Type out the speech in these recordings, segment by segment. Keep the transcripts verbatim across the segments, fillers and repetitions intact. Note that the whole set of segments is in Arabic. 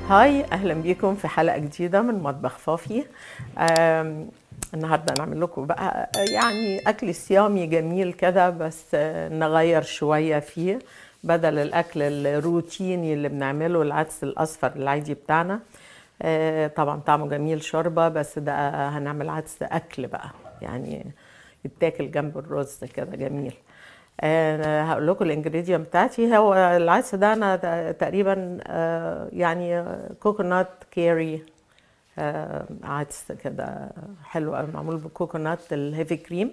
هاي، اهلا بيكم في حلقه جديده من مطبخ فافي. آم، النهارده نعمل لكم بقى يعني اكل صيامي جميل كده، بس آه، نغير شويه فيه بدل الاكل الروتيني اللي بنعمله، العدس الاصفر العادي بتاعنا. آه، طبعا طعمه جميل شوربه، بس ده هنعمل عدس اكل بقى، يعني يتاكل جنب الرز كده جميل. انا هقول لكم الانجريدينت بتاعتي. هو العدس ده انا تقريبا آه، يعني كوكونات كيري، آه، عدس كده حلو قوي معمول بالكوكونات الهيفي كريم،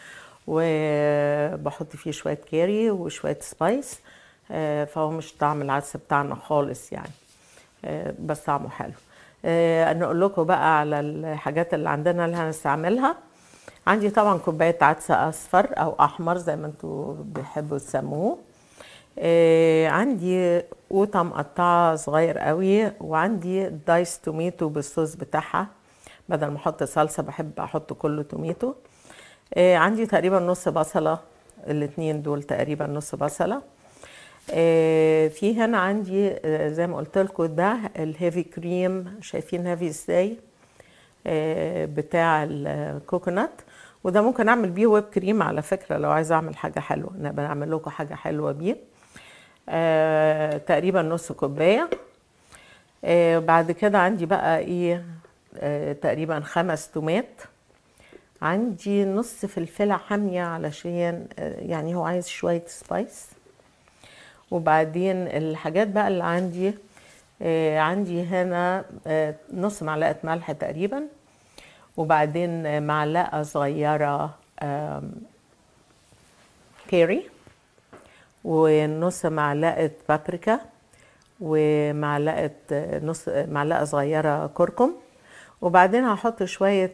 وبحط فيه شويه كيري وشويه سبايس. آه، فهو مش طعم العدس بتاعنا خالص يعني، آه، بس طعمه حلو. آه، انا اقول لكم بقى على الحاجات اللي عندنا اللي هنستعملها. عندي طبعا كوبايه عدس اصفر او احمر زي ما انتوا بتحبوا تسموه. آه، عندي قوطه مقطعه صغير قوي، وعندي دايس توميتو بالصوص بتاعها، بدل ما احط صلصه بحب احط كله توميتو. آه، عندي تقريبا نص بصله، الاتنين دول تقريبا نص بصله. آه، في هنا عندي آه، زي ما قلت لكم ده الهيفي كريم، شايفين هيفي ازاي؟ آه، بتاع الكوكونات. وده ممكن اعمل بيه ويب كريم على فكره، لو عايزه اعمل حاجه حلوه انا بعمل لكم حاجه حلوه بيه. آه، تقريبا نص كوبايه. آه، بعد كده عندي بقى ايه، آه، تقريبا خمس تومات. عندي نص فلفله حاميه علشان آه، يعني هو عايز شويه سبايس. وبعدين الحاجات بقى اللي عندي، آه، عندي هنا آه، نص معلقه ملح تقريبا، وبعدين معلقه صغيره آم، كيري، ونص معلقه بابريكا، ومعلقه نص معلقه صغيره كركم. وبعدين هحط شويه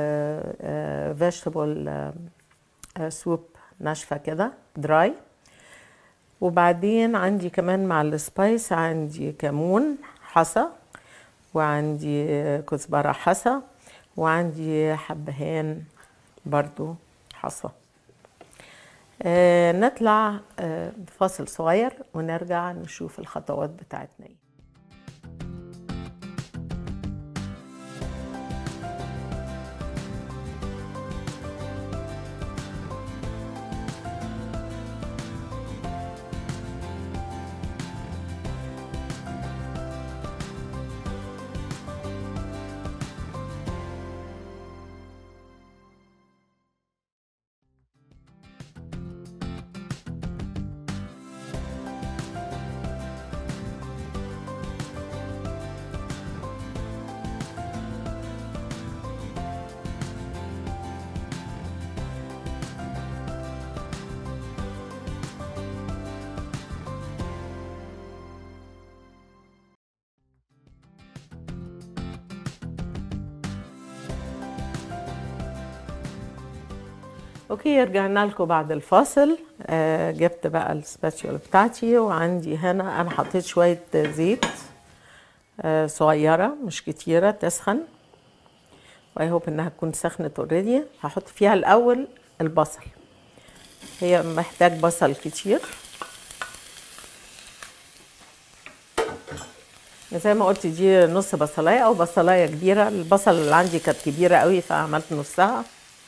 فيجيتابل سوب ناشفه كده دراي. وبعدين عندي كمان مع السبايس عندي كمون حصى، وعندي كزبره حصى، وعندي حبهان برضو حصى. آه نطلع آه فاصل صغير ونرجع نشوف الخطوات بتاعتنا ايه. اوكي، رجعنا لكم بعد الفاصل. آه جبت بقى السباتشول بتاعتي، وعندي هنا انا حطيت شويه زيت آه صغيره مش كتيره تسخن، واي هوب انها تكون سخنت اوريدي. هحط فيها الاول البصل، هي محتاج بصل كتير زي ما قلت. دي نص بصلايه او بصلايه كبيره، البصل اللي عندي كانت كبيره قوي فعملت نصها،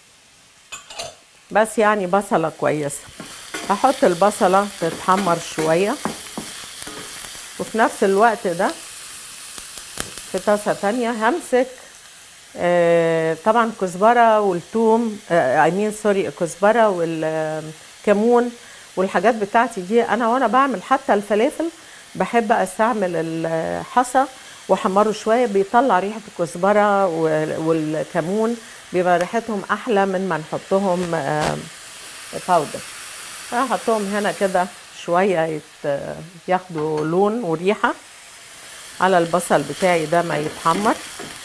بس يعني بصله كويسه. هحط البصله تتحمر شويه، وفي نفس الوقت ده في طاسه تانية همسك آه طبعا الكزبره والثوم، اي مين سوري الكزبره والكمون والحاجات بتاعتي دي. انا وانا بعمل حتى الفلافل بحب استعمل الحصى واحمره شويه، بيطلع ريحه الكزبره والكمون، بيبقى ريحتهم احلى من ما نحطهم آه باودر. هحطهم هنا كده شويه ياخدوا لون وريحه على البصل بتاعي ده ما يتحمر.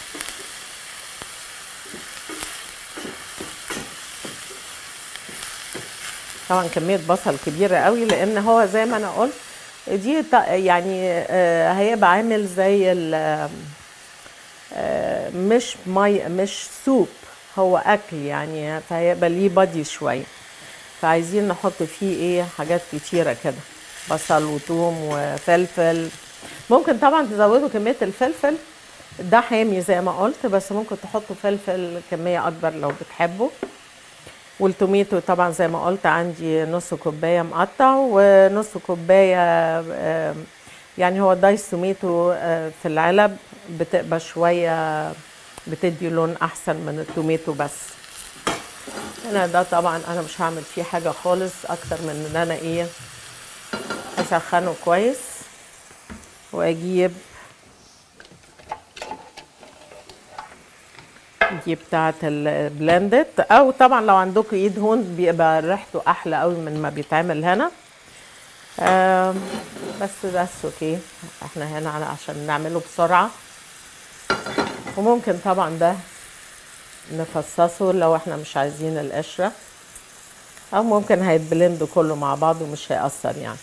طبعا كميه بصل كبيره قوي، لان هو زي ما انا قلت دي يعني هيبقى عامل زي مش مي مش سوب، هو اكل يعني، فهيبقى ليه بادي شويه، فعايزين نحط فيه ايه حاجات كتيره كده، بصل وثوم وفلفل ممكن طبعا تزودوا كميه الفلفل، ده حامي زي ما قلت، بس ممكن تحطوا فلفل كميه اكبر لو بتحبوا. والتوميتو طبعا زي ما قلت عندي نص كوبايه مقطع ونص كوبايه، يعني هو دايس توميتو في العلب بتبقى شويه بتدي لون احسن من التوميتو. بس هنا ده طبعا انا مش هعمل فيه حاجه خالص اكتر من ان انا ايه اسخنه كويس واجيب دي بتاعه البلندد، او طبعا لو عندكم ايد هون بيبقى ريحته احلى قوي من ما بيتعمل هنا. بس ده اوكي، احنا هنا عشان نعمله بسرعه. وممكن طبعا ده نفصصه لو احنا مش عايزين القشره، او ممكن هيتبلند كله مع بعض ومش هيأثر يعني.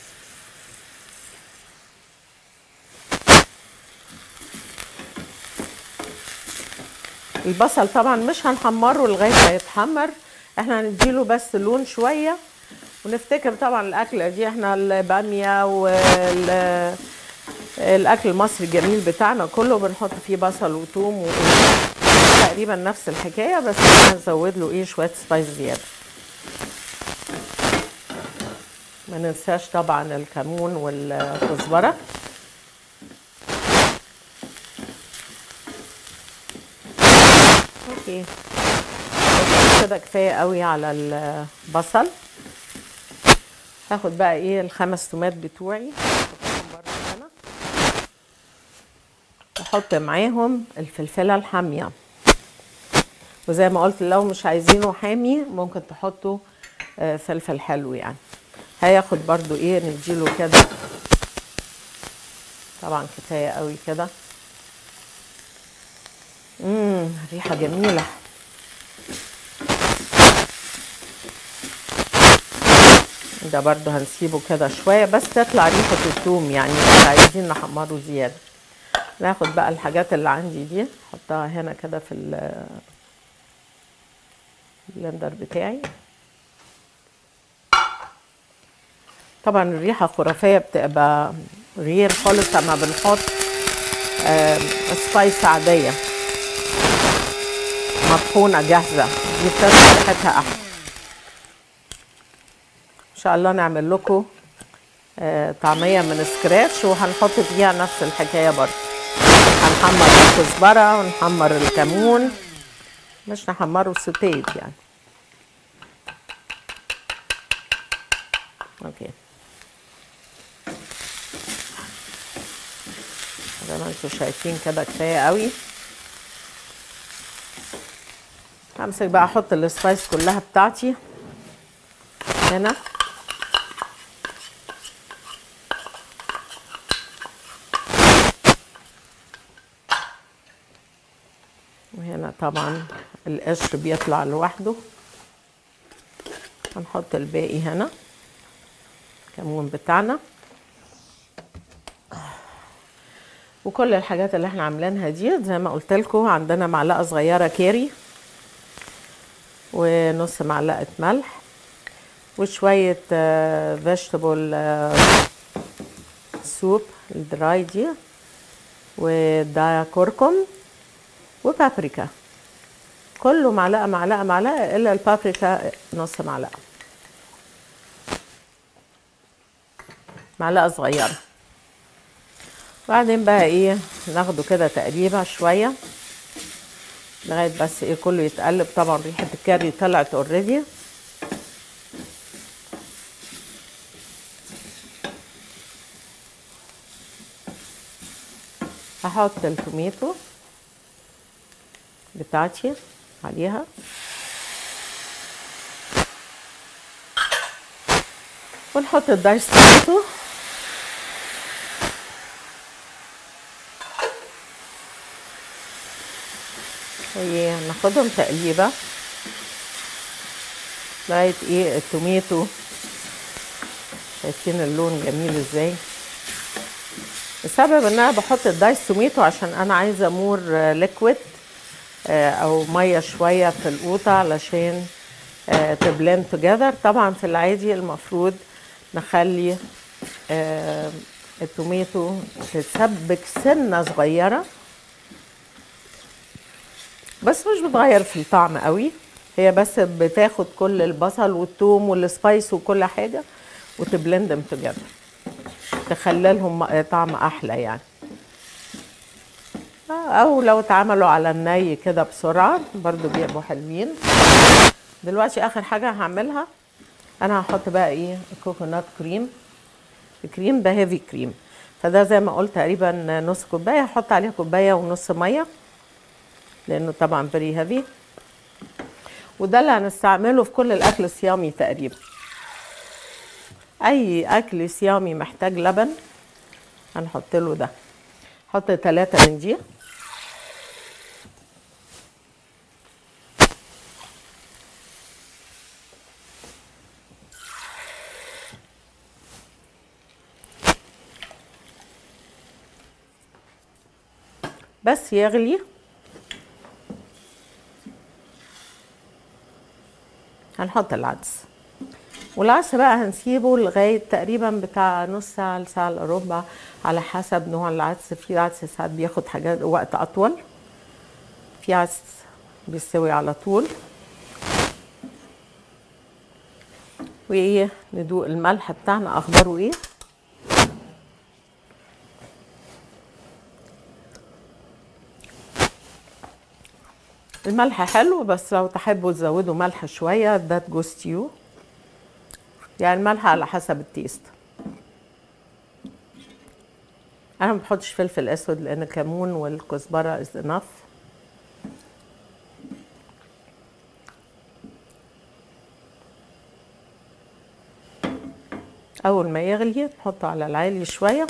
البصل طبعا مش هنحمره لغايه ما يتحمر، احنا هنديله بس لون شويه. ونفتكر طبعا الاكله دي احنا الباميه والاكل المصري الجميل بتاعنا كله بنحط فيه بصل وثوم، تقريبا نفس الحكايه، بس هنزود له ايه شويه سبايس زياده. ما ننساش طبعا الكمون والكزبره. اوكي كده كفايه قوي على البصل. هاخد بقى ايه الخمس تومات بتوعي هنا، واحط معاهم الفلفله الحاميه. وزي ما قلت لو مش عايزينه حامي ممكن تحطوا فلفل حلو يعني. هياخد برضو ايه نديله كده، طبعا كفايه قوي كده. امم ريحه جميله. ده برضو هنسيبه كده شويه بس تطلع ريحه الثوم، يعني مش عايزين نحمره زياده. ناخد بقى الحاجات اللي عندي دي احطها هنا كده في البلندر بتاعي. طبعا الريحه خرافيه، بتبقى غير خالص لما بنحط سبايس عاديه مطحونه جاهزه، دي بتطلع ريحتها احلى. ان شاء الله نعمل لكم طعميه من سكراتش وهنحط فيها نفس الحكايه برضه. هنحمر الكزبره ونحمر الكمون، مش نحمره سوتيد يعني. اوكي زي ما انتم شايفين كده كفايه قوي. همسك بقى احط السبايس كلها بتاعتي هنا. وهنا طبعا القشر بيطلع لوحده. هنحط الباقي هنا الكمون بتاعنا وكل الحاجات اللي احنا عاملينها دي. زي ما قلت لكم عندنا معلقه صغيره كاري ونص معلقه ملح وشويه فيجيتابل سوب الدراي دي، وده كركم وبابريكا، كله معلقه معلقه معلقه الا البابريكا نص معلقه، معلقه صغيره. بعدين بقى ايه ناخده كده تقليبه شويه لغايه بس ايه كله يتقلب. طبعا ريحه الكاري طلعت اوريدي. هحط التوميتو بتاعتي عليها ونحط الدايس توميتو وناخدهم تقليبه لغايه ايه التوميتو. شايفين اللون جميل ازاي؟ السبب ان انا بحط الدايس توميتو عشان انا عايزه مور ليكويد او ميه شويه في القوطه علشان تبلند توجذر. طبعا في العادي المفروض نخلي التوميتو تتسبك سنه صغيره، بس مش بتغير في الطعم قوي، هي بس بتاخد كل البصل والثوم والسبايس وكل حاجه وتبلندم توجذر، تخللهم طعم احلى يعني. او لو اتعملوا على الني كده بسرعه برضو بيبقوا حلوين. دلوقتي اخر حاجه هعملها، انا هحط بقى ايه الكوكونات كريم. الكريم ده هيفي كريم، فده زي ما قلت تقريبا نص كوبايه، هحط عليها كوبايه ونص ميه لانه طبعا فيري هيفي، وده اللي هنستعمله في كل الاكل الصيامي تقريبا. اي اكل صيامي محتاج لبن هنحط له ده. حط ثلاثة من دي، بس يغلي هنحط العدس، والعدس بقى هنسيبه لغايه تقريبا بتاع نص ساعه لساعه الا ربع على حسب نوع العدس. في عدس ساعات بياخد حاجات وقت اطول، في عدس بيستوي على طول. وايه ندوق الملح بتاعنا اخباره ايه. الملح حلو، بس لو تحبوا تزودوا ملح شويه ده جوز تيو، يعني الملح على حسب التيست. انا ما بحطش فلفل اسود لان الكمون والكزبره از انف. اول ما يغلي نحطه على العالي شويه.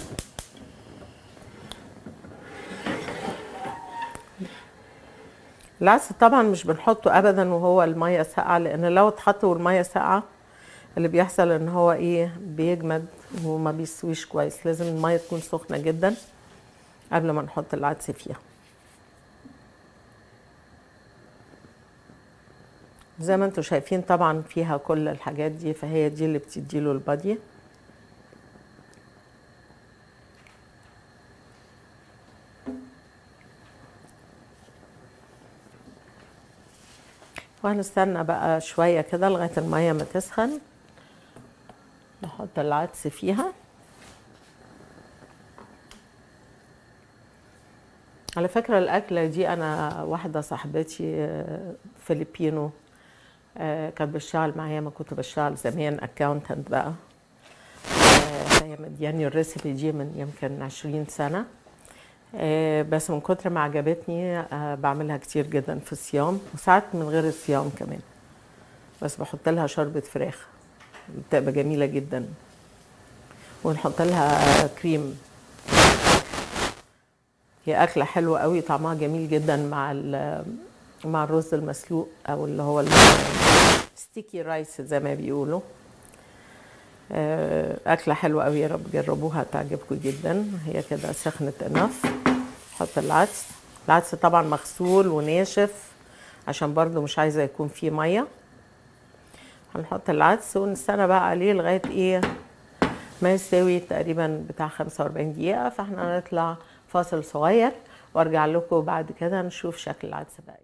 العدس طبعا مش بنحطه ابدا وهو الميه ساقعه، لان لو اتحط والميه ساقعه اللي بيحصل ان هو ايه بيجمد وما بيستويش كويس. لازم الميه تكون سخنه جدا قبل ما نحط العدس فيها. زي ما انتم شايفين طبعا فيها كل الحاجات دي، فهي دي اللي بتديله البادي. وهنستنى بقى شويه كده لغايه الميه ما تسخن، نحط العدس فيها. على فكره الاكله دي انا واحده صاحبتي فيلبينو كانت بتشتغل معايا ما كنت بشتغل زمان اكاونتنت بقى، هي مدياني الريسيبي دي من يمكن عشرين سنه، بس من كتر ما عجبتني بعملها كتير جدا في الصيام وساعات من غير الصيام كمان، بس بحط لها شوربه فراخ بتبقى جميله جدا، ونحط لها كريم. هي اكله حلوه قوي، طعمها جميل جدا مع مع الرز المسلوق او اللي هو ستيكي رايس زي ما بيقولوا. اكله حلوه قوي، يا رب جربوها تعجبكم جدا. هي كده سخنت انف. حط العدس. العدس طبعا مغسول وناشف عشان برضو مش عايزه يكون فيه ميه. هنحط العدس ونستنى بقى عليه لغايه ايه ما يستوي تقريبا بتاع خمسة وأربعين دقيقه. فاحنا هنطلع فاصل صغير وارجع لكم بعد كده نشوف شكل العدس بقى.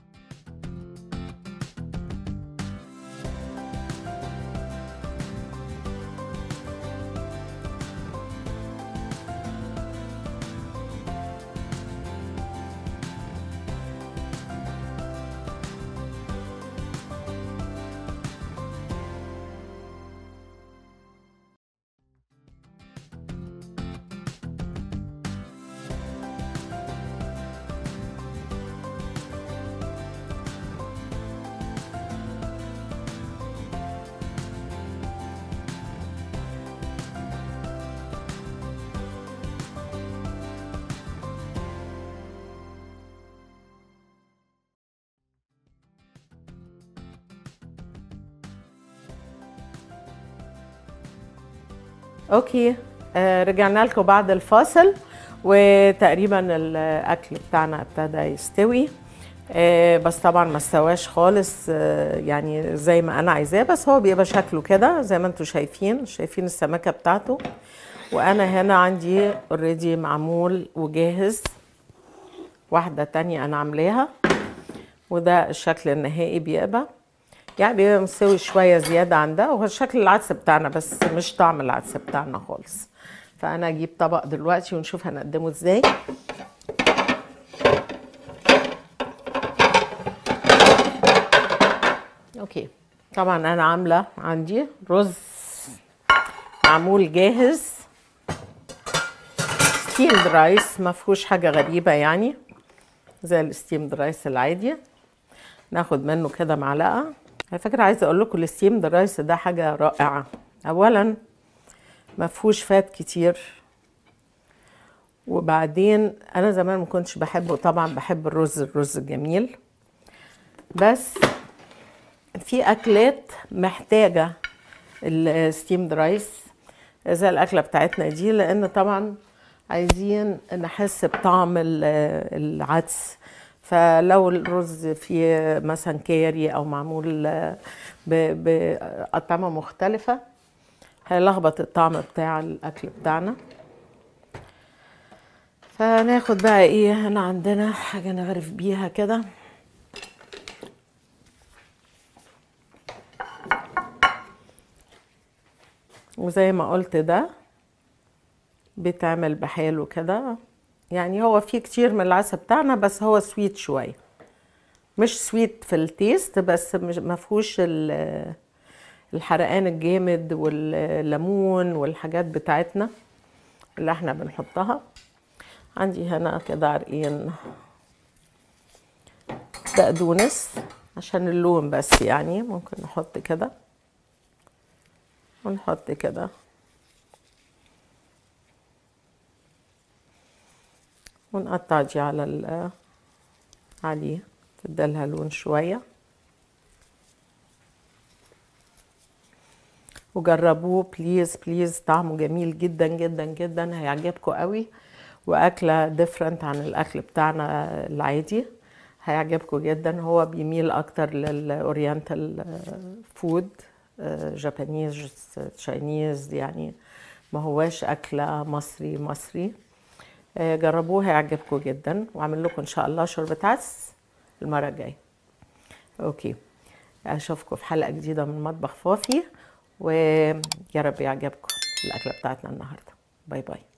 اوكي، آه رجعنا لكم بعد الفاصل وتقريبا الاكل بتاعنا ابتدى يستوي، آه بس طبعا ما استواش خالص آه يعني زي ما انا عايزاه، بس هو بيبقى شكله كده زي ما انتم شايفين. شايفين السمكه بتاعته وانا هنا عندي اوريدي معمول وجاهز واحدة تانية انا عاملاها، وده الشكل النهائي بيبقى يعني بيبقى مستوي شوية زيادة عن ده، وهو شكل العدس بتاعنا بس مش طعم العدس بتاعنا خالص. فانا اجيب طبق دلوقتي ونشوف هنقدمه ازاي. اوكي، طبعا انا عامله عندي رز معمول جاهز ستيمد رايس، ما فيهوش حاجه غريبه يعني، زي الستيمد رايس العادي. ناخد منه كده معلقه. على فكره عايزه اقول لكم الستيمد رايس ده حاجه رائعه. اولا ما فيهوش فات كتير، وبعدين انا زمان ما كنتش بحبه، طبعا بحب الرز الرز الجميل، بس في اكلات محتاجه الستيمد رايس زي الاكله بتاعتنا دي، لان طبعا عايزين نحس بطعم العدس. فلو الرز فيه مثلا كاري او معمول باطعمه مختلفه هيلخبط الطعم بتاع الاكل بتاعنا. فناخد بقى ايه، هنا عندنا حاجه نغرف بيها كده. وزي ما قلت ده بيتعمل بحاله كده، يعني هو فيه كتير من العسل بتاعنا بس هو سويت شويه، مش سويت في التيست بس مش مفهوش الحرقان الجامد والليمون والحاجات بتاعتنا اللي احنا بنحطها. عندي هنا كده عرقين بقدونس عشان اللون بس، يعني ممكن نحط كده ونحط كده، ونقطع دي على ال عليه تديلها لون شويه. وجربوه بليز بليز، طعمه جميل جدا جدا جدا، هيعجبكم قوي، واكله ديفرنت عن الاكل بتاعنا العادي، هيعجبكم جدا. هو بيميل اكتر للاورينتال فود، جابانيز تشاينيز، يعني ما هواش اكله مصري مصري. جربوه هيعجبكم جدا، واعمل لكم ان شاء الله شوربه عدس المره الجايه. اوكي، اشوفكم في حلقه جديده من مطبخ فافي، ويا رب يعجبكم الاكله بتاعتنا النهارده. باي باي.